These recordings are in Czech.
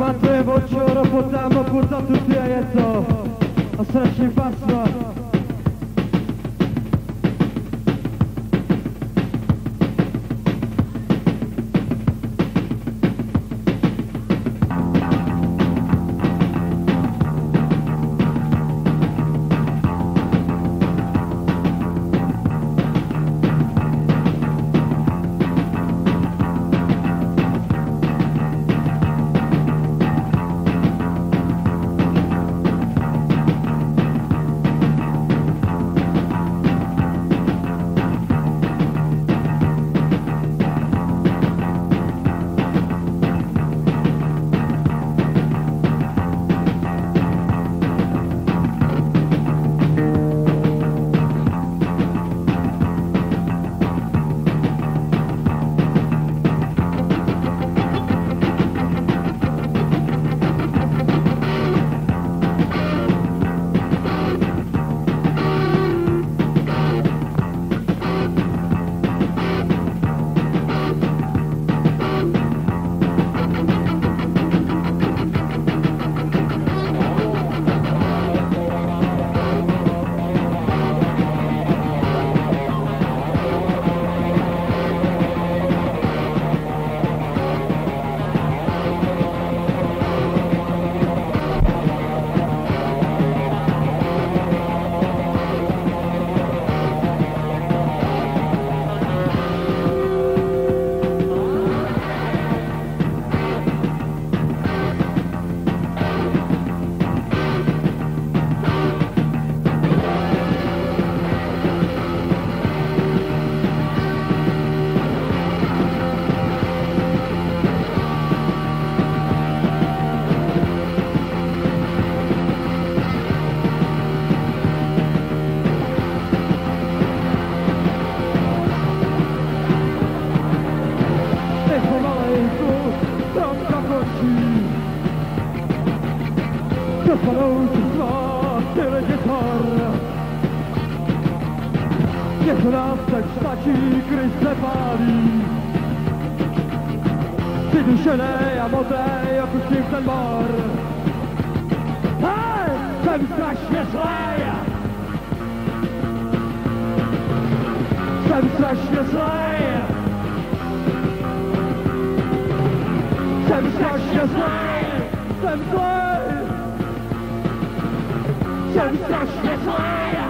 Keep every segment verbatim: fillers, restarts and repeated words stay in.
Quanto voce lo potremmo portare tutti a letto a stracci passa. piętnaste kształci kryste pali. Ty duszele, a młodej opuścił ten mor. Hej, ten strasznie zleje. Ten strasznie zleje. Ten strasznie zleje. Ten zleje. Ten strasznie zleje.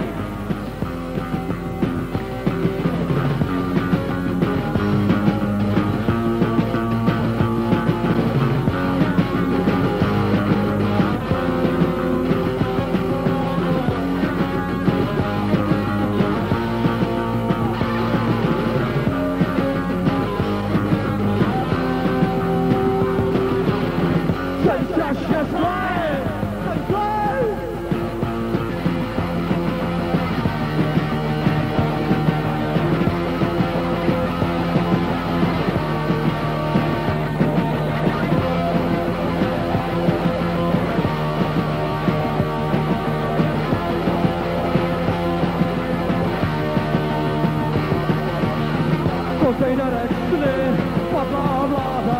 Kontejnerek sny padla vláda.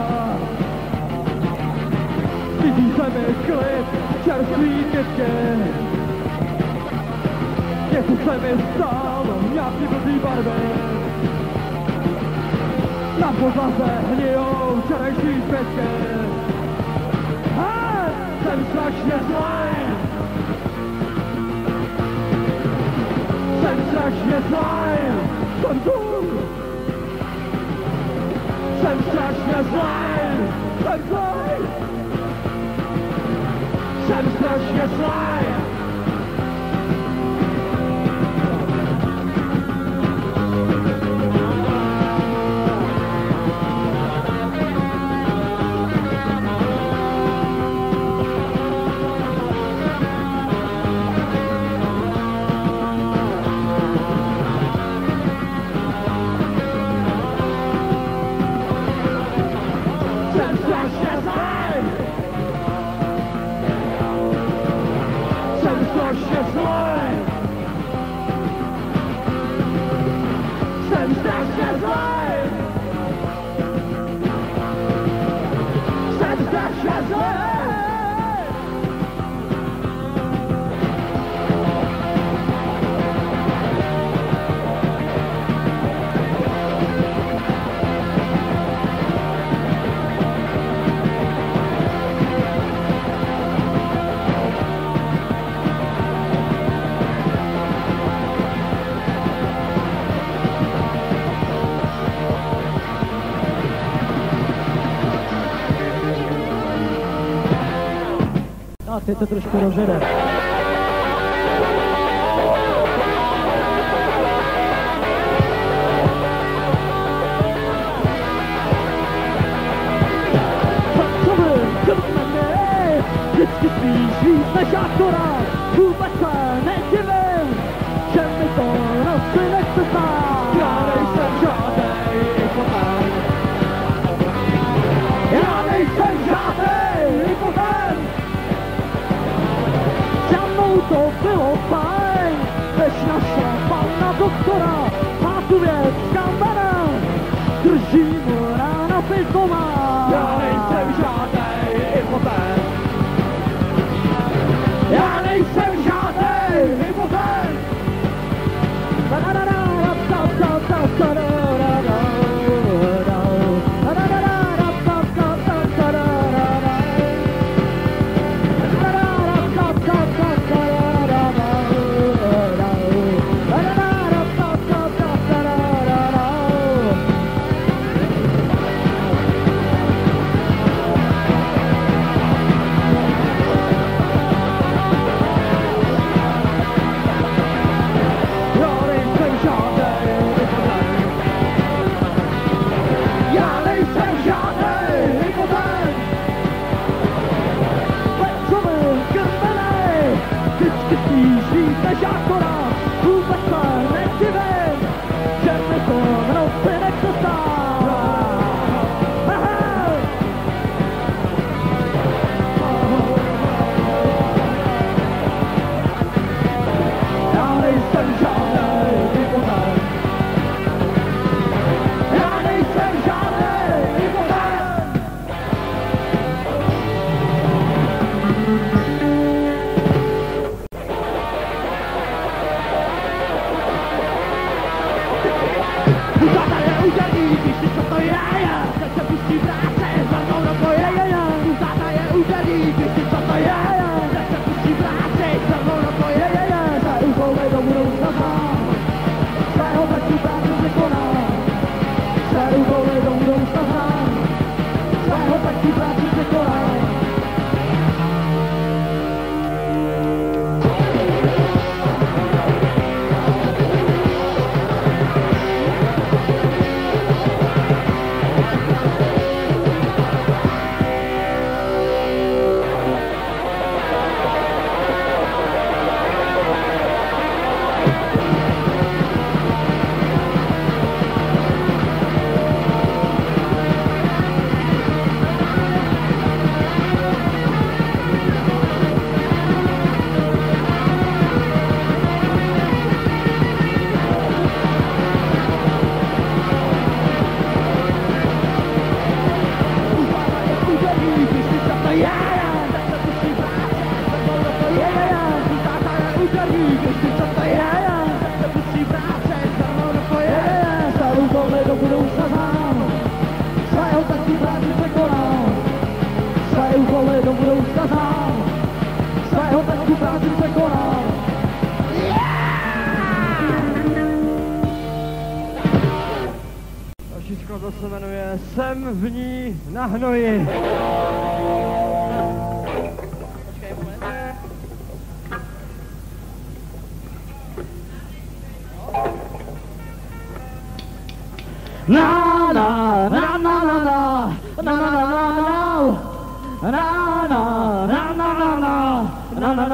Cítí se mi klid čerstvý kytky. Něco se mi stalo, nějaký blbý barvy. Na podlaze hnijou včerejší zbytky. Hej, jsem strašně zlej. Jsem strašně zlej. Jsem tu. Jsem strašně zlej, jsem zlej. Jsem strašně zlej. Jsem strašně zlej. Teď to trošku rozjede. Vždycky spíš víc než akorát, vůbec se nedivím, že mi to noci nechce znát. Já nejsem žádnej hypoten. Já nejsem žádnej hypoten. Za mnou to bylo fajn, než našla pana doktora, má tu věc kamenem, drží mu rána pizdomá. Já nejsem žádnej hypoten. Já nejsem žádnej hypoten. To se jmenuje Jsem v ní na hnoji. Na na na na na na na na na na na na na na na na na na na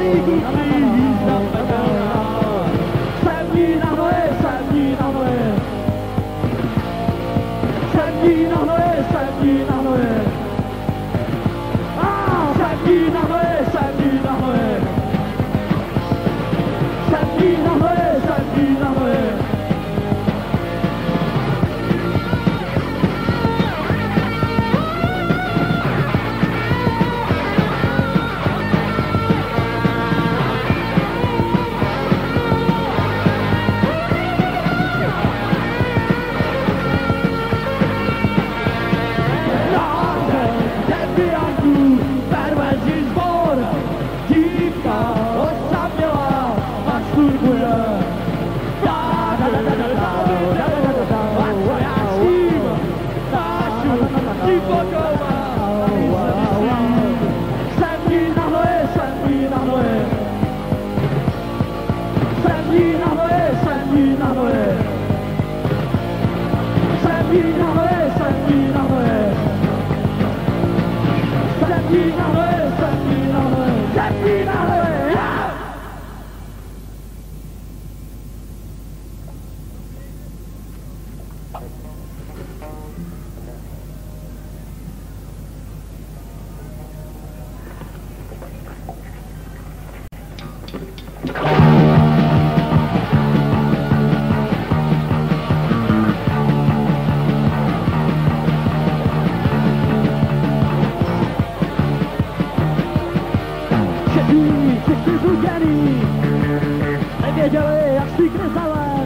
Nevěděli, jak svítne zelen,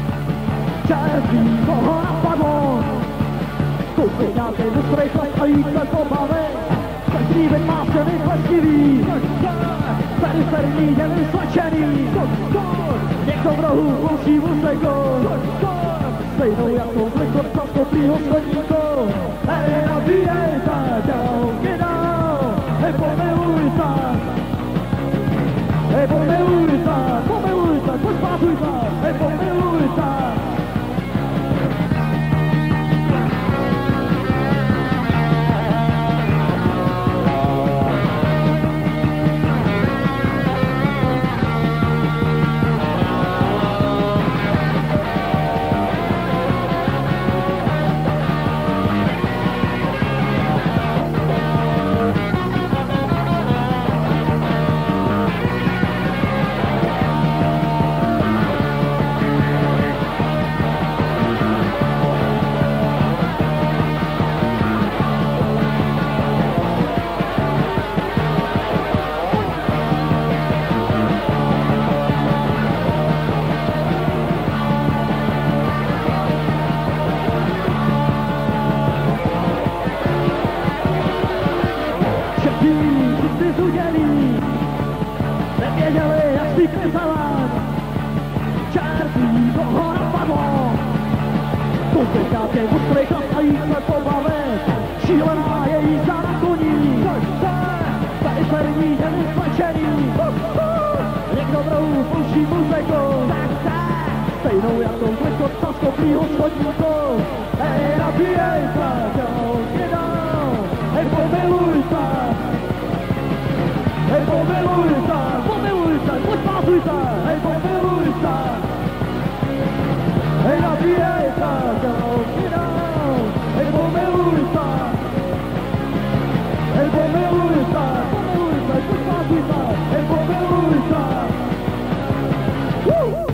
červí koho napadlo. Koupil nějakej mustrý chlap a jít se pobavit. Každý byt má stěny klestivý, periferní děny slečený. Někdo v rohu kouší muziku, stejnou jako blikot za skoplýho schodníku. Hej, nabíjej se, dělky dál, hej, pomiluj se. Hej, pomiluj se, pomiluj se, pojď pásuj se, hej, pomiluj se. Stejnou jako blikot za skoplýho schodníku. Hej, nabíjej se, dělky dál, hej, pomiluj se. Hej, pomiluj se, pomiluj se, pojď pásuj se, hej, pomiluj se. Hej, nabíjej se, dělky dál, hej, pomiluj se. Hej, pomiluj se, pomiluj se, pojď pásuj se, hej, pomiluj se. Woo!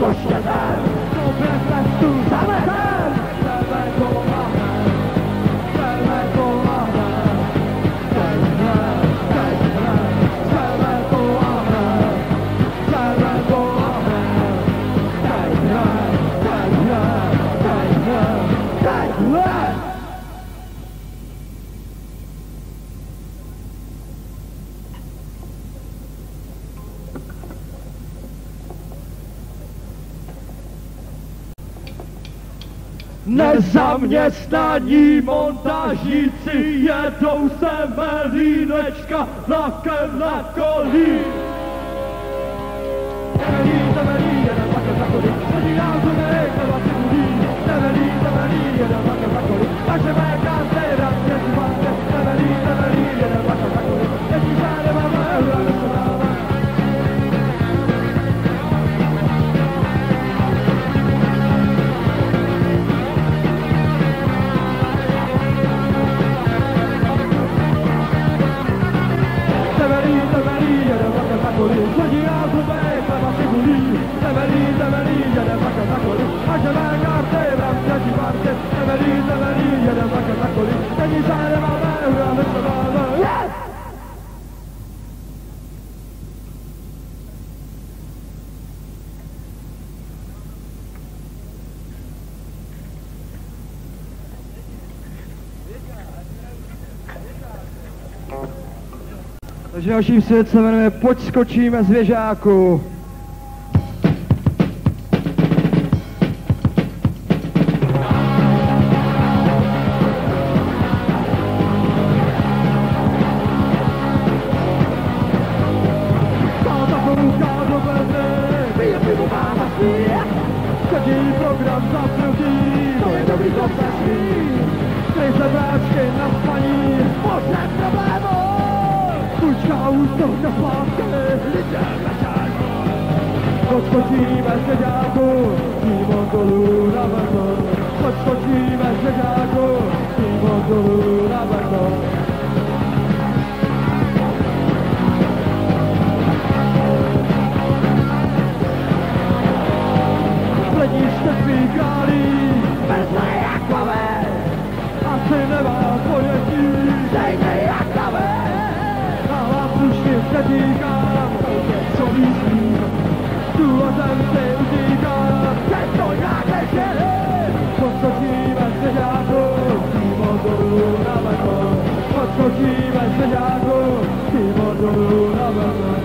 poštětem, to bez testu, zametem, chceme pomáhat, chceme pomáhat, chceme, chceme, chceme pomáhat, chceme pomáhat, chceme, chceme, chceme, chceme. Nezaměstnaní montážníci jedou se melínečka vlakem na kolí. Temelí, temelí, jeden vlakem na kolí, sedí nám tu nejk, nebo si budí. Temelí, temelí, jeden vlakem na kolí, takže mé každé raz jezdí vlastně. Temelí, temelí, jeden vlakem na kolí, jezdí se nemáme, eura nesedáme. Chodí a zubek, leva si gulí, temelí, temelí, jeden vlakem na koli, a že mé karty v rámci party, temelí, temelí, jeden vlakem na koli, není se nemáme, eura nesedáme. Yes! Takže další svět se jmenuje Pojď skočíme z věžáku. Každý program zaprutý, to je dobrý to pesmí. Skryj se bráčky na spaní, možná problémů. Tučka už to nespátky, jdeme žáku. Odskočíme z věžáku, přímo dolů na beton. Odskočíme z věžáku, přímo dolů na beton. Hlediště svých králí, bezle jak plavé, asi nemá pojetí, stejně jak plavé. Slušně se říkám, co myslím, tu a tam se utíkám, teď to nějak nechtěli. Podskočíme se žáku, přímo dolů na beton. Podskočíme se žáku, přímo dolů na beton.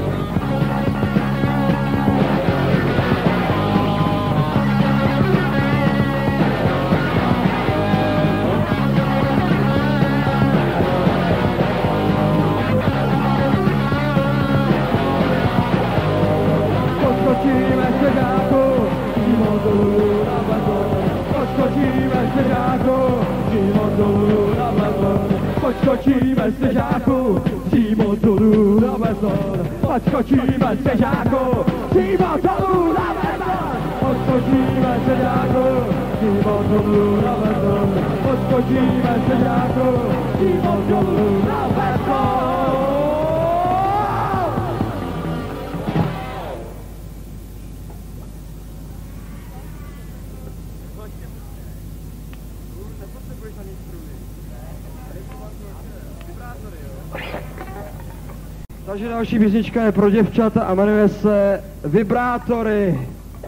Podskočíme se žáku, přímo dolů na beton. Podskočíme se žáku, přímo dolů na beton. Podskočíme se žáku, přímo dolů na beton. Podskočíme se žáku, přímo dolů na beton. Podskočíme se žáku, přímo dolů na beton. Podskočíme se žáku, přímo dolů na beton. Takže další písnička je pro děvčata a jmenuje se Vibrátory.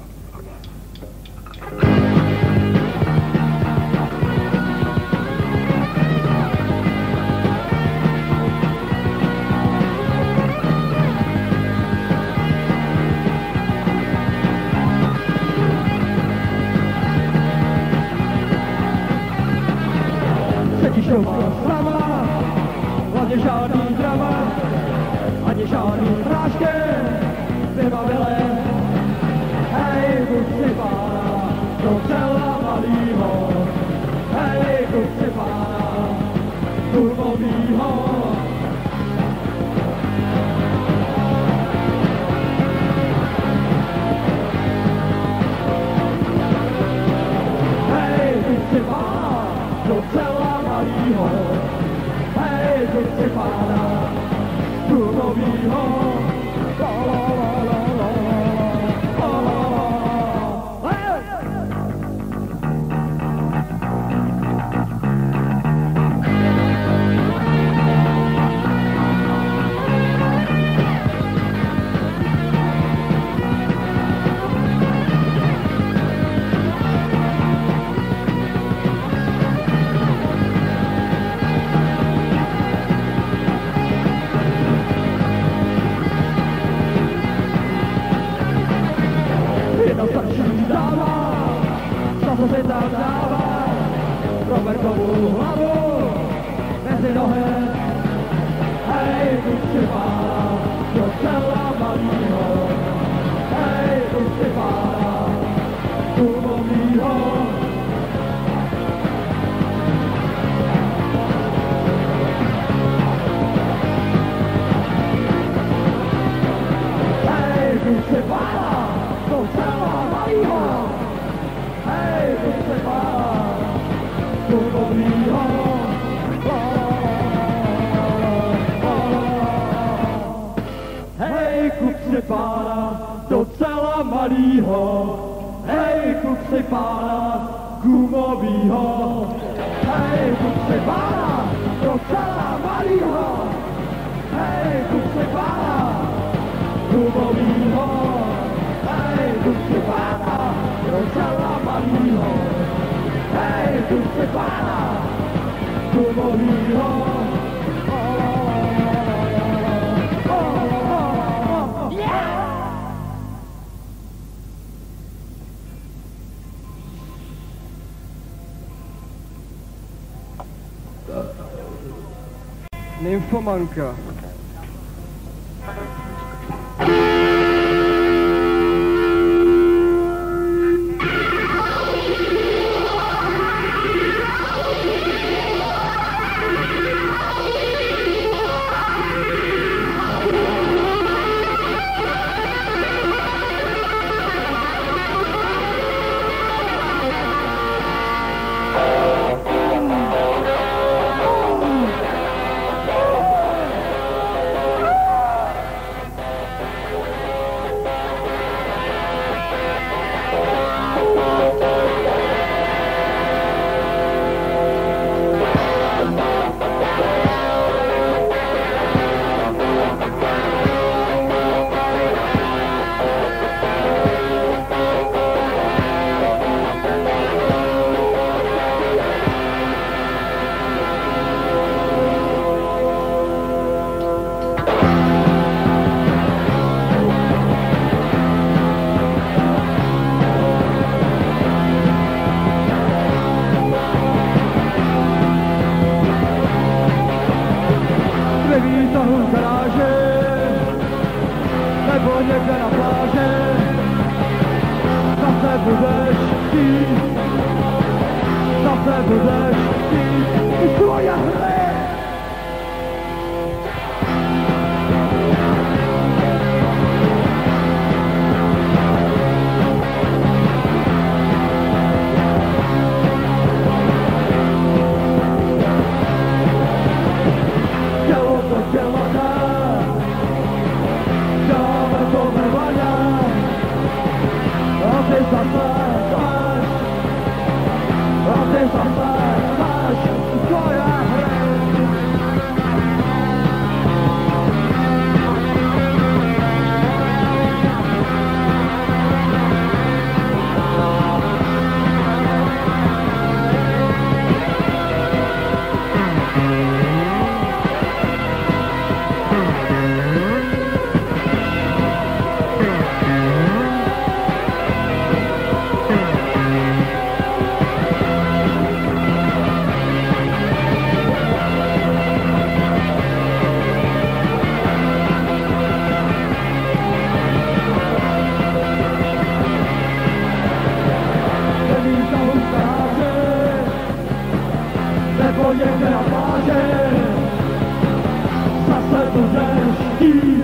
Sedíš doma sama, hlavně žádný drama, ani žádný prášky, vybavili. co se tam dává, Robertovu hlavu mezi nohy. Hej, duši pána, docela malýho, hej, duši pána, gumovýho. Hej, duši pána, docela malýho, hej, duši pána, gumovýho. Hej, kluk si pána, docela malýho, hej, kluk si pána, gumovýho. Hej, kluk si pána, docela malýho, hej, kluk si pána, gumovýho. Hej, kluk si pána, docela malýho, hej, kluk si pána, gumovýho. Nymfomanka. Nebo někde na pláži, zase budeš chtít, zase budeš chtít i tvoje hry. Tělo to tělo ne, a ty zase máš, a ty zase máš tvoje hry. Nebo někde na pláži, zase budeš chtít,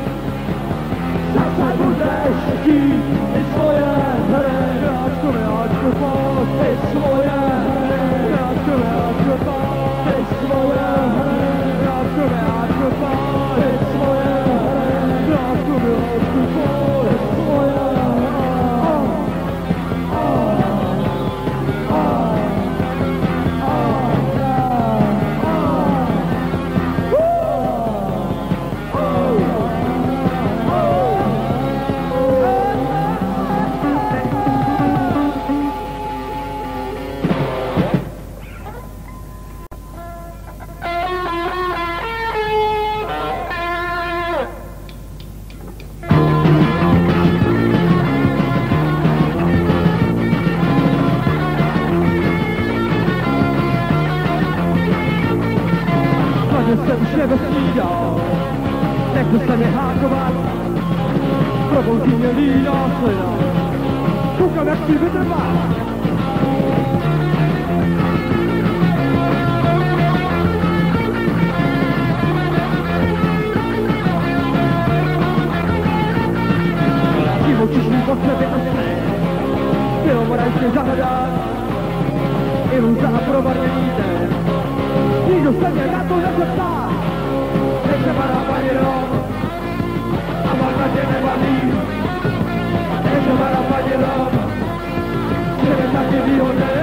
zase budeš chtít i svoje hry. Jáčku, jáčku, pojď, i svoje hry. Jáčku, jáčku, pojď, i svoje hry. Jáčku, jáčku, pojď, i svoje hry. Jáčku, jáčku, pojď, i svoje hry. tobou tím je líná slina. Koukám, jak si vytrvá. Živočišný potřeby a sny, bylo morajské zahledá, iluze a provarněný den. Nikdo se mě na to nezeptá, nechce bará paní Rom, a válka tě nebaví. Nechce bará paní Rom, že je taky výhodný.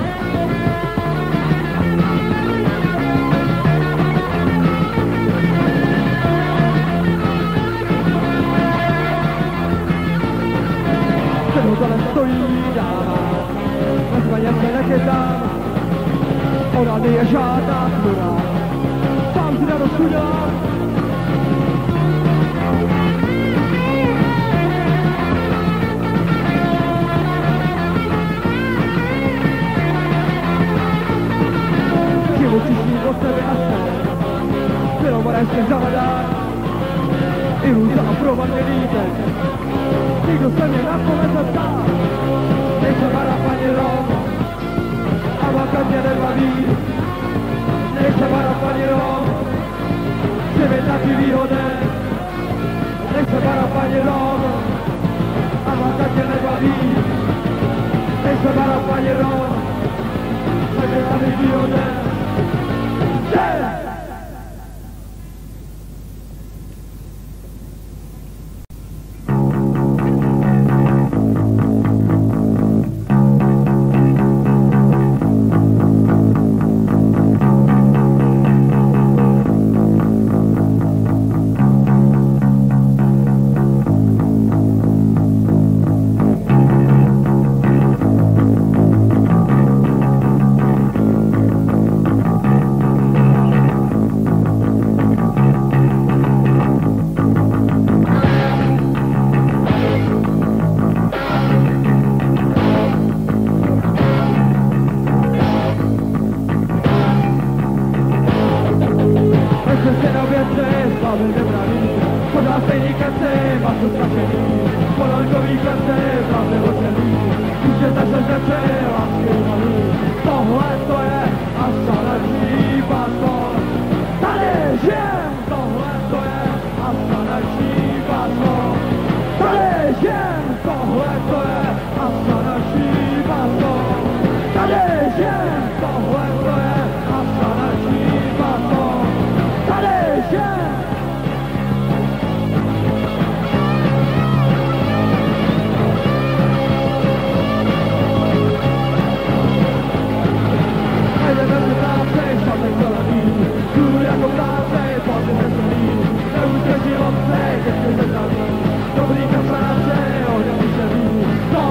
Před hotelem stojí dáma, na svaně se nechytám, ona je žádná smura, sám si radost udělám. Živočišní potřeby a sen, bylo morajské zavadá, iluze a provarněný den. Nikdo se mě na to nezeptá, nechce bará paní Rom, a válka mě nebaví. Nechce bará paní Rom, že je taky výhodný. Nechce bará paní Rom, a válka tě nebaví. Nechce bará paní Rom, že je taky výhodný. Dobrý kamaráde, ohně mi se ví,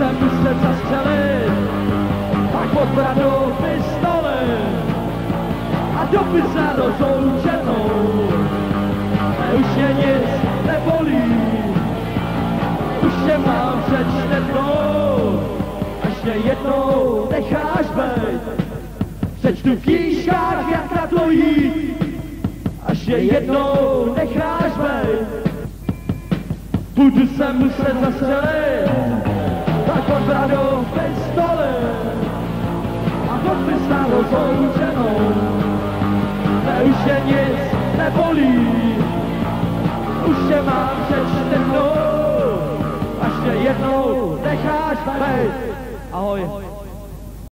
se muset zastřelit, pak pod bradou pistoli a dopis za rozloučenou. Už je nic nebolí, už tě mám přečtetnou, až mě jednou necháš bejt. Přečtu v knížkách, jak na to jít, až mě jednou necháš bejt. Budu se muset zastřelit, tak pod bradou pistoli a dopis na rozloučenou. Ne, už je nic nebolí, už tě mám přečtetnou, až tě jednou necháš bejt. Ahoj.